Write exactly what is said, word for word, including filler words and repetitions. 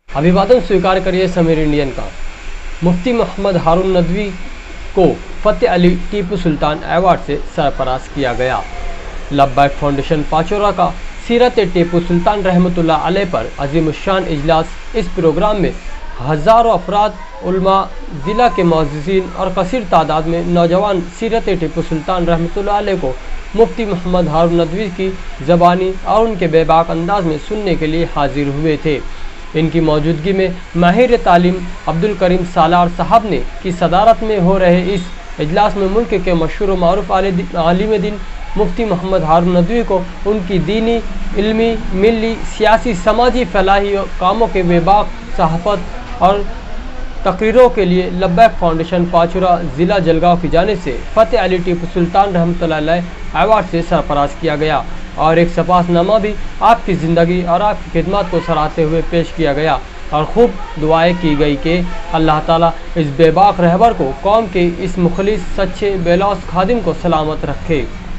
अभिवादन स्वीकार करिए समीर इंडियन का। मुफ्ती मोहम्मद हारून नदवी को फतेह अली टीपू सुल्तान अवार्ड से सरफराज किया गया। लब्बैक फाउंडेशन पाचोरा का सीरत टीपू सुल्तान रहमतुल्लाह अलैह पर अजीमुशान इजलास। इस प्रोग्राम में हज़ारों अफराद, उलमा, ज़िला के मुअज़्ज़िज़ीन और कसीर तादाद में नौजवान सीरत टीपू सुल्तान रहमतुल्लाह अलैह को मुफ्ती मोहम्मद हारून नदवी की ज़बानी और उनके बेबाक अंदाज में सुनने के लिए हाजिर हुए थे। इनकी मौजूदगी में माहिर तालीम अब्दुल करीम सालार साहब ने की सदारत में हो रहे इस इजलास में मुल्क के मशहूर मारूफ आलिम दीन मुफ्ती मोहम्मद हारून नदवी को उनकी दीनी, इल्मी, मिली, सियासी, समाजी फलाही कामों के बेबाक सहाफ़त और तकरीरों के लिए लब्बैक फाउंडेशन पाचोरा ज़िला जलगांव की जानिब से फतेह अली टीपू सुल्तान रहमतुल्लाह अलैह अवार्ड से सरफराज किया गया और एक सपासनामा भी आपकी ज़िंदगी और आपकी खिदमत को सराहते हुए पेश किया गया और खूब दुआएं की गई कि अल्लाह ताला इस बेबाक रहबर को कौम के इस मुखलिस, सच्चे, बेलौस खादिम को सलामत रखे।